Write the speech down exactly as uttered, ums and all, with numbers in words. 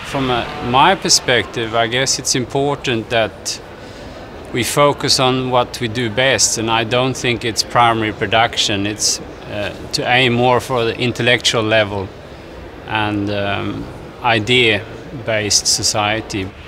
From a, my perspective, I guess it's important that we focus on what we do best, and I don't think it's primary production. It's uh, to aim more for the intellectual level and um, idea-based society.